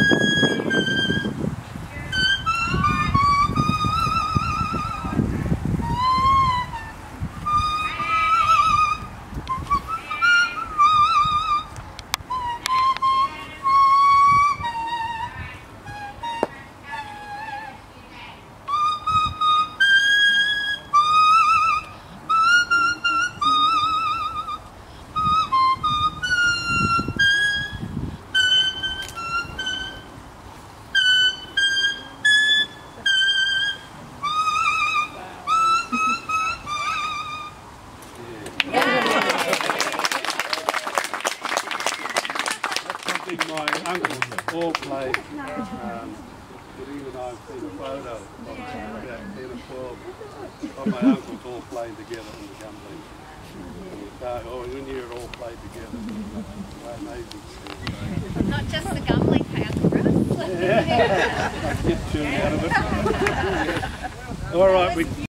My uncles all played, but even I've seen a photo of about 10 or 12 of my uncles all playing together in the gumling. When you're all played together, it's amazing. Not just the gumling, hey Uncle Russ. Yeah, I get chewed out of it. All right, we